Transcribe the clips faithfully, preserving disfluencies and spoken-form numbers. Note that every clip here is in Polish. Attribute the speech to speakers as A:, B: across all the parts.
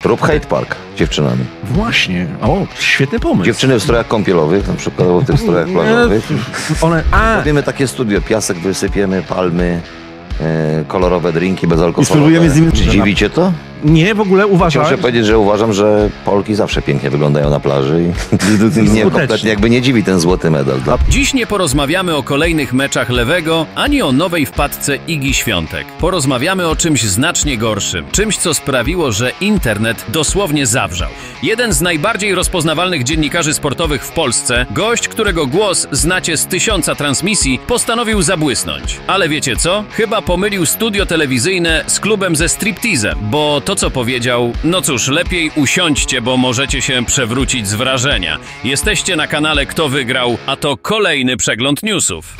A: Rób Hate Park dziewczynami.
B: Właśnie, o, świetny pomysł.
A: Dziewczyny w strojach kąpielowych, na przykład w tych strojach plażowych.
B: One, a.
A: Robimy takie studio, piasek wysypiemy, palmy, e, kolorowe drinki bezalkoholowe.
C: I spróbujemy z nimi...
A: Czy dziwicie to?
B: Nie, w ogóle uważam.
A: Muszę powiedzieć, że uważam, że Polki zawsze pięknie wyglądają na plaży i, i mnie kompletnie jakby nie dziwi ten złoty medal. Dla...
D: Dziś nie porozmawiamy o kolejnych meczach Lewego, ani o nowej wpadce Igi Świątek. Porozmawiamy o czymś znacznie gorszym. Czymś, co sprawiło, że internet dosłownie zawrzał. Jeden z najbardziej rozpoznawalnych dziennikarzy sportowych w Polsce, gość, którego głos znacie z tysiąca transmisji, postanowił zabłysnąć. Ale wiecie co? Chyba pomylił studio telewizyjne z klubem ze striptizem, bo to, co powiedział, no cóż, lepiej usiądźcie, bo możecie się przewrócić z wrażenia. Jesteście na kanale Kto Wygrał, a to kolejny przegląd newsów.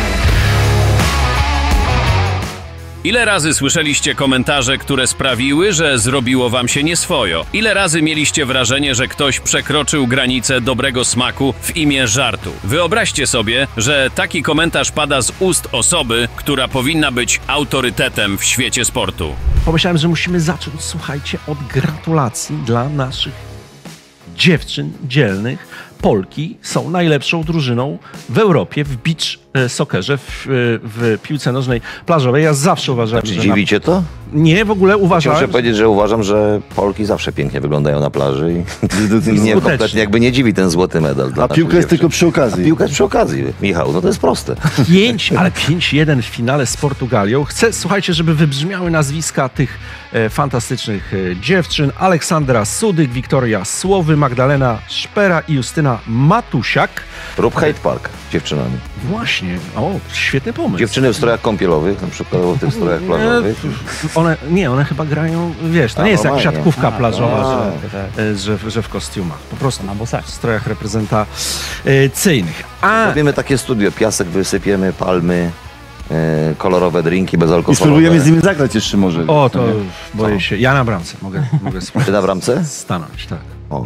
D: Ile razy słyszeliście komentarze, które sprawiły, że zrobiło wam się nieswojo? Ile razy mieliście wrażenie, że ktoś przekroczył granicę dobrego smaku w imię żartu? Wyobraźcie sobie, że taki komentarz pada z ust osoby, która powinna być autorytetem w świecie sportu.
B: Pomyślałem, że musimy zacząć, słuchajcie, od gratulacji dla naszych dziewczyn dzielnych. Polki są najlepszą drużyną w Europie w beach soccerze, w, w piłce nożnej plażowej. Ja zawsze uważałem,
A: Czy
B: że...
A: dziwicie
B: na...
A: to?
B: Nie, w ogóle uważałem...
A: Muszę powiedzieć, że uważam, że Polki zawsze pięknie wyglądają na plaży i, i mnie kompletnie jakby nie dziwi ten złoty medal. Dla
C: A piłka jest tylko przy okazji.
A: A piłka jest przy okazji, Michał, no to jest proste.
B: Pięć, ale pięć jeden w finale z Portugalią. Chcę, słuchajcie, żeby wybrzmiały nazwiska tych e, fantastycznych e, dziewczyn. Aleksandra Sudyk, Wiktoria Słowy, Magdalena Szpera i Justyna Matusiak.
A: Rób Hate Park dziewczynami.
B: Właśnie, o, świetny pomysł.
A: Dziewczyny w strojach kąpielowych, na przykład w tych strojach plażowych.
B: One, nie, one chyba grają, wiesz, to
A: A,
B: nie jest jak
A: normalnie.
B: siatkówka
A: A,
B: plażowa,
A: tak.
B: że, że, że w kostiumach. Po prostu na bosach. W strojach reprezentacyjnych. A
A: Robimy takie studio, piasek wysypiemy, palmy, e, kolorowe drinki
C: I
A: bezalkoholowe.
C: spróbujemy z nimi zagrać jeszcze może.
B: o, to boję się. Ja na bramce mogę, mogę
A: Ty na bramce?
B: stanąć, tak.
A: O.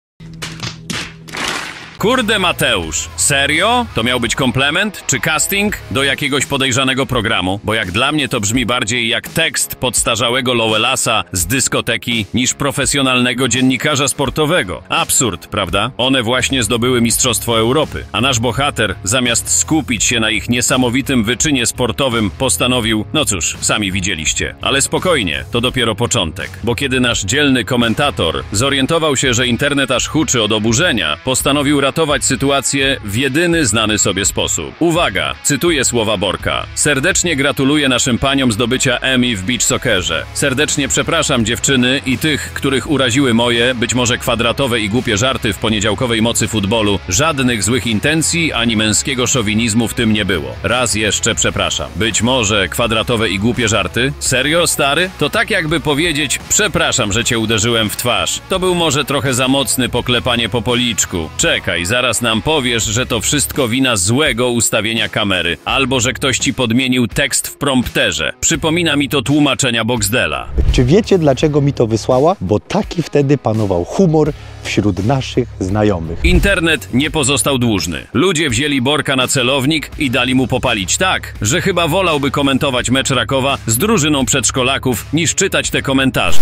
D: Kurde Mateusz, serio? To miał być komplement czy casting do jakiegoś podejrzanego programu? Bo jak dla mnie to brzmi bardziej jak tekst podstarzałego Lowellasa z dyskoteki niż profesjonalnego dziennikarza sportowego. Absurd, prawda? One właśnie zdobyły Mistrzostwo Europy, a nasz bohater zamiast skupić się na ich niesamowitym wyczynie sportowym postanowił, no cóż, sami widzieliście. Ale spokojnie, to dopiero początek. Bo kiedy nasz dzielny komentator zorientował się, że internet aż huczy od oburzenia, postanowił ratować sytuację w jedyny znany sobie sposób. Uwaga, cytuję słowa Borka. Serdecznie gratuluję naszym paniom zdobycia Emmy w beach soccerze. Serdecznie przepraszam dziewczyny i tych, których uraziły moje, być może kwadratowe i głupie żarty w poniedziałkowej mocy futbolu. Żadnych złych intencji ani męskiego szowinizmu w tym nie było. Raz jeszcze przepraszam. Być może kwadratowe i głupie żarty? Serio, stary? To tak jakby powiedzieć, przepraszam, że cię uderzyłem w twarz. To był może trochę za mocny poklepanie po policzku. Czekaj, zaraz nam powiesz, że to wszystko wina złego ustawienia kamery, albo że ktoś ci podmienił tekst w prompterze. Przypomina mi to tłumaczenia Boxdela.
E: Czy wiecie, dlaczego mi to wysłała? Bo taki wtedy panował humor wśród naszych znajomych.
D: Internet nie pozostał dłużny. Ludzie wzięli Borka na celownik i dali mu popalić tak, że chyba wolałby komentować mecz Rakowa z drużyną przedszkolaków, niż czytać te komentarze.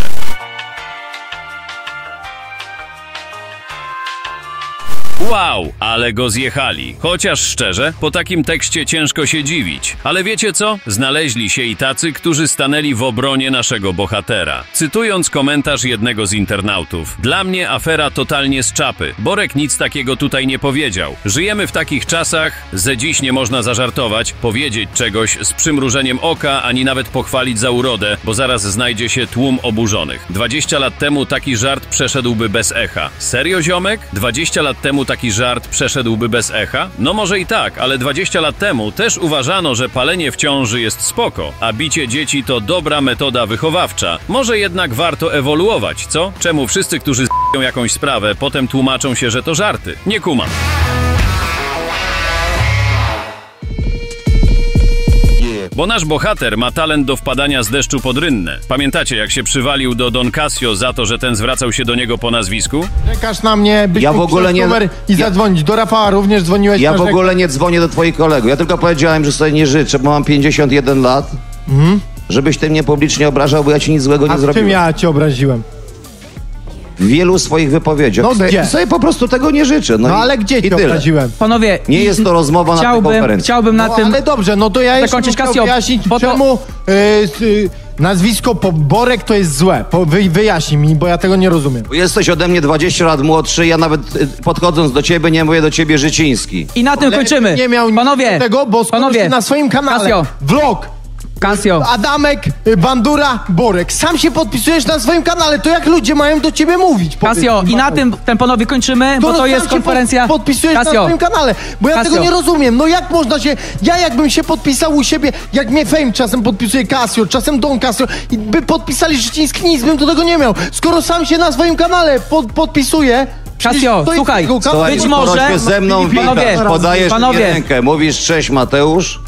D: Wow, ale go zjechali. Chociaż szczerze, po takim tekście ciężko się dziwić. Ale wiecie co? Znaleźli się i tacy, którzy stanęli w obronie naszego bohatera. Cytując komentarz jednego z internautów. Dla mnie afera totalnie z czapy. Borek nic takiego tutaj nie powiedział. Żyjemy w takich czasach, że dziś nie można zażartować, powiedzieć czegoś z przymrużeniem oka, ani nawet pochwalić za urodę, bo zaraz znajdzie się tłum oburzonych. dwadzieścia lat temu taki żart przeszedłby bez echa. Serio, ziomek? dwadzieścia lat temu taki żart przeszedłby bez echa? No może i tak, ale dwadzieścia lat temu też uważano, że palenie w ciąży jest spoko, a bicie dzieci to dobra metoda wychowawcza. Może jednak warto ewoluować, co? Czemu wszyscy, którzy z***ą jakąś sprawę, potem tłumaczą się, że to żarty? Nie kumam. Bo nasz bohater ma talent do wpadania z deszczu pod rynnę. Pamiętacie, jak się przywalił do Don Casio za to, że ten zwracał się do niego po nazwisku?
F: Czekasz na mnie, byś
A: Ja w
F: mógł
A: ogóle nie-
F: numer i
A: ja-
F: zadzwonić. Do Rafała również dzwoniłeś.
A: Ja
F: na
A: w
F: rzek-
A: ogóle nie dzwonię do twoich kolegów. Ja tylko powiedziałem, że sobie nie życzę, bo mam pięćdziesiąt jeden lat. Żebyś ty mnie publicznie obrażał, bo ja ci nic złego
F: A
A: nie
F: w
A: zrobiłem.
F: czym ja cię obraziłem?
A: w wielu swoich wypowiedziach.
F: No gdzie?
A: Sobie po prostu tego nie życzę. No,
F: No
A: i-
F: ale gdzie
A: i
F: cię
A: tyle.
F: obraziłem?
G: Panowie,
A: Nie jest to rozmowa na tej
G: chciałbym,
A: konferencji.
G: chciałbym na
F: No
G: tym...
F: ale dobrze, no to ja jeszcze
G: Zakończyć,
F: bym chciał
G: Casio,
F: wyjaśnić,
G: bo to-
F: czemu y, y, nazwisko po Borek to jest złe. Po, wy, wyjaśnij mi, bo ja tego nie rozumiem.
A: Bo jesteś ode mnie dwadzieścia lat młodszy, ja nawet y, podchodząc do ciebie nie mówię do ciebie Życiński.
G: I na tym
F: Ale
G: kończymy.
F: Nie miał
G: Panowie,
F: nic do tego, bo skoro
G: panowie,
F: ty na swoim kanale
G: Casio,
F: vlog
G: Casio,
F: Adamek, y, Bandura, Borek, sam się podpisujesz na swoim kanale, to jak ludzie mają do ciebie mówić?
G: Casio,
F: Powiedz mi,
G: i na
F: Mateusz.
G: tym, ten panowie kończymy, bo to
F: sam
G: jest
F: się
G: konferencja...
F: Pod, podpisujesz na
G: Casio,
F: swoim kanale, bo ja
G: Casio.
F: tego nie rozumiem. No jak można się... Ja jakbym się podpisał u siebie, jak mnie Fame czasem podpisuje Casio, czasem Don Casio i by podpisali Życiński, nic bym do tego nie miał. Skoro sam się na swoim kanale pod, podpisuje... przecież
G: Casio,
F: to jest
G: słuchaj,
F: jego kanał.
A: Słuchaj,
G: być
A: skoro
G: może-
A: się ze mną
G: Panowie,
A: witasz, podajesz
G: panowie.
A: mi rękę, mówisz cześć Mateusz,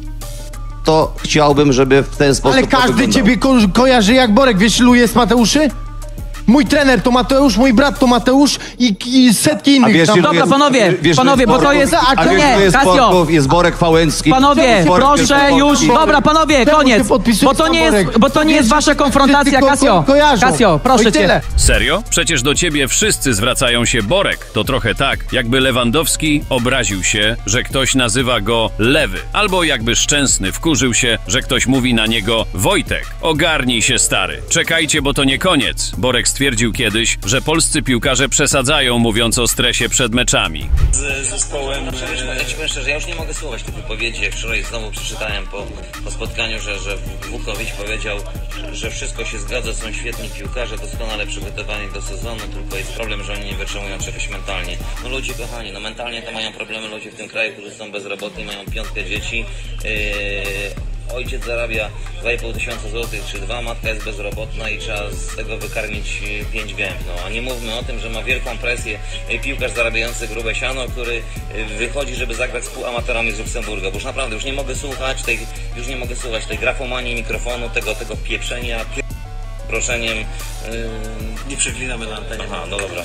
A: to chciałbym, żeby w ten sposób
F: Ale
A: to
F: każdy
A: wyglądało.
F: ciebie ko kojarzy jak Borek. Wiesz, ilu jest Mateuszy? Mój trener to Mateusz, mój brat to Mateusz i, i setki innych.
A: A wiesz,
F: tam.
A: ilu
G: Dobra,
A: jest-
G: panowie,
A: wiesz,
G: panowie,
A: ilu
G: bo to
A: sportów-
G: jest-
F: a
A: A
F: to
A: wiesz,
G: nie,
A: ilu jest
G: Casio.
A: sportów, jest Borek Fałęcki.
G: Panowie,
A: Borek
G: proszę
A: Wielkopolski.
G: już, dobra, panowie,
F: Czemu
G: koniec,
F: się podpisujesz
G: bo to
F: na
G: nie jest,
F: Borek?
G: bo to nie
F: Wiesz,
G: jest wasza
F: wszyscy
G: konfrontacja,
F: ko- ko-
G: Casio,
F: kojarzą.
G: Casio,
F: No
G: proszę
F: i
G: cię.
F: tyle.
D: Serio? Przecież do ciebie wszyscy zwracają się Borek. To trochę tak, jakby Lewandowski obraził się, że ktoś nazywa go Lewy. Albo jakby Szczęsny wkurzył się, że ktoś mówi na niego Wojtek. Ogarnij się, stary. Czekajcie, bo to nie koniec. Borek stwierdził kiedyś, że polscy piłkarze przesadzają, mówiąc o stresie przed meczami.
H: z zespołem. Ja ci powiem szczerze, ja już nie mogę słuchać tych wypowiedzi, jak wczoraj znowu przeczytałem po, po spotkaniu, że, że Wukowicz powiedział, że wszystko się zgadza, są świetni piłkarze, doskonale przygotowani do sezonu, tylko jest problem, że oni nie wytrzymują czegoś mentalnie. No ludzie kochani, no mentalnie to mają problemy ludzie w tym kraju, którzy są bezrobotni, mają piątkę dzieci. Yy... Ojciec zarabia dwa i pół tysiąca złotych czy dwa, matka jest bezrobotna i trzeba z tego wykarmić pięć gęb. No, a nie mówmy o tym, że ma wielką presję piłkarz zarabiający grube siano, który wychodzi, żeby zagrać z półamatorami z Luksemburga. Bo już naprawdę już nie mogę słuchać tej, już nie mogę słuchać tej grafomanii mikrofonu, tego, tego pieprzenia, pie... proszeniem. Yy... Nie przeklinamy na antenie. Aha, no dobra.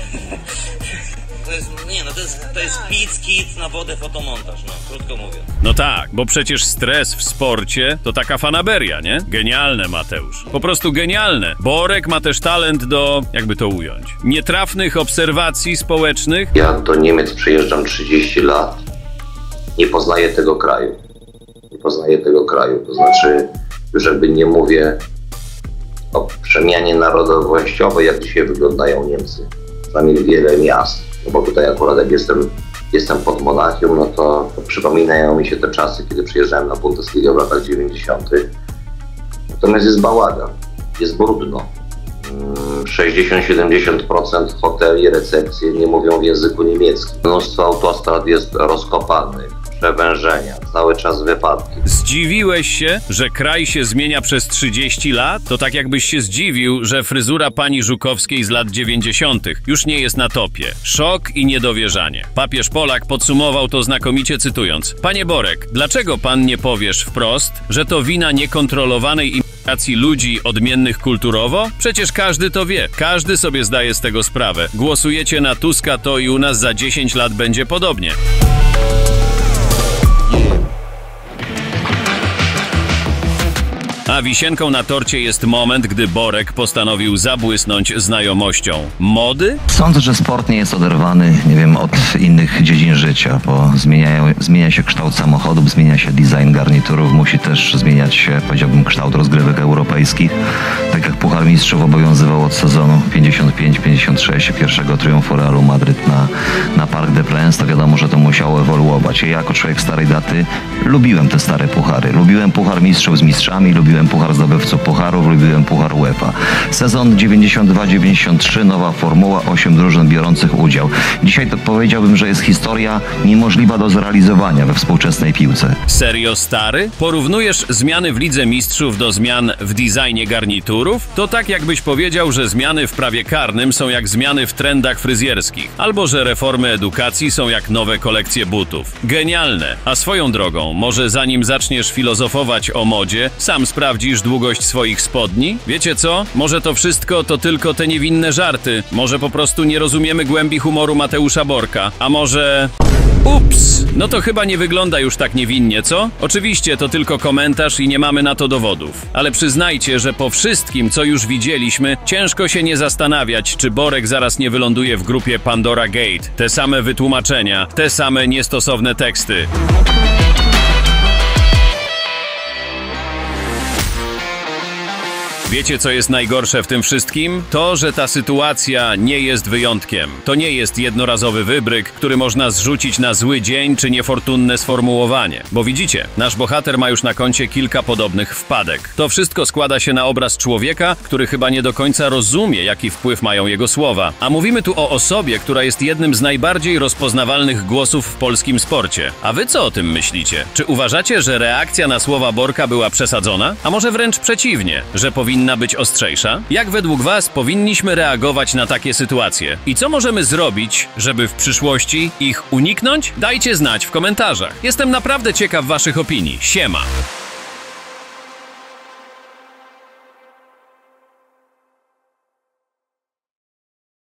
H: To jest, nie no, to jest, to jest pic, kit na wodę, fotomontaż, no, krótko mówiąc.
D: No tak, bo przecież stres w sporcie to taka fanaberia, nie? Genialne, Mateusz. Po prostu genialne. Borek ma też talent do, jakby to ująć, nietrafnych obserwacji społecznych.
I: Ja do Niemiec przyjeżdżam trzydzieści lat. Nie poznaję tego kraju. Nie poznaję tego kraju. To znaczy, już jakby nie mówię o przemianie narodowościowej, jak dzisiaj wyglądają Niemcy. Przynajmniej wiele miast. No bo tutaj akurat jak jestem, jestem pod Monachium, no to, to przypominają mi się te czasy, kiedy przyjeżdżałem na Bundesligę w latach dziewięćdziesiątych. Natomiast jest bałagan, jest brudno. sześćdziesiąt do siedemdziesięciu procent hoteli, recepcje nie mówią w języku niemieckim. Mnóstwo autostrad jest rozkopanych, przewężenia, cały czas wypadki.
D: Zdziwiłeś się, że kraj się zmienia przez trzydzieści lat? To tak jakbyś się zdziwił, że fryzura pani Żukowskiej z lat dziewięćdziesiątych już nie jest na topie. Szok i niedowierzanie. Papież Polak podsumował to znakomicie cytując: Panie Borek, dlaczego pan nie powiesz wprost, że to wina niekontrolowanej imigracji ludzi odmiennych kulturowo? Przecież każdy to wie. Każdy sobie zdaje z tego sprawę. Głosujecie na Tuska, to i u nas za dziesięć lat będzie podobnie. A wisienką na torcie jest moment, gdy Borek postanowił zabłysnąć znajomością mody.
A: Sądzę, że sport nie jest oderwany, nie wiem, od innych dziedzin życia, bo zmieniają, zmienia się kształt samochodów, zmienia się design garniturów, musi też zmieniać się, powiedziałbym, kształt rozgrywek europejskich. Tak jak Puchar Mistrzów obowiązywał od sezonu pięćdziesiąt pięć pięćdziesiąt sześć, pierwszego triumfu Realu Madryt na, na Parc des Princes, to wiadomo, że to musiało ewoluować. Ja jako człowiek starej daty lubiłem te stare puchary. Lubiłem Puchar Mistrzów z mistrzami, lubiłem Puchar Zdobywców Pucharów, lubiłem Puchar UEFA. Sezon dziewięćdziesiąt dwa dziewięćdziesiąt trzy, nowa formuła, osiem drużyn biorących udział. Dzisiaj to powiedziałbym, że jest historia niemożliwa do zrealizowania we współczesnej piłce.
D: Serio stary? Porównujesz zmiany w Lidze Mistrzów do zmian w designie garniturów? To tak jakbyś powiedział, że zmiany w prawie karnym są jak zmiany w trendach fryzjerskich. Albo że reformy edukacji są jak nowe kolekcje butów. Genialne. A swoją drogą, może zanim zaczniesz filozofować o modzie, sam sprawdź, sprawdzisz długość swoich spodni? Wiecie co? Może to wszystko to tylko te niewinne żarty. Może po prostu nie rozumiemy głębi humoru Mateusza Borka. A może... Ups! No to chyba nie wygląda już tak niewinnie, co? Oczywiście to tylko komentarz i nie mamy na to dowodów. Ale przyznajcie, że po wszystkim, co już widzieliśmy, ciężko się nie zastanawiać, czy Borek zaraz nie wyląduje w grupie Pandora Gate. Te same wytłumaczenia, te same niestosowne teksty. Wiecie, co jest najgorsze w tym wszystkim? To, że ta sytuacja nie jest wyjątkiem. To nie jest jednorazowy wybryk, który można zrzucić na zły dzień czy niefortunne sformułowanie. Bo widzicie, nasz bohater ma już na koncie kilka podobnych wpadek. To wszystko składa się na obraz człowieka, który chyba nie do końca rozumie, jaki wpływ mają jego słowa. A mówimy tu o osobie, która jest jednym z najbardziej rozpoznawalnych głosów w polskim sporcie. A wy co o tym myślicie? Czy uważacie, że reakcja na słowa Borka była przesadzona? A może wręcz przeciwnie, że powinna być ostrzejsza? Jak według was powinniśmy reagować na takie sytuacje? I co możemy zrobić, żeby w przyszłości ich uniknąć? Dajcie znać w komentarzach. Jestem naprawdę ciekaw waszych opinii. Siema!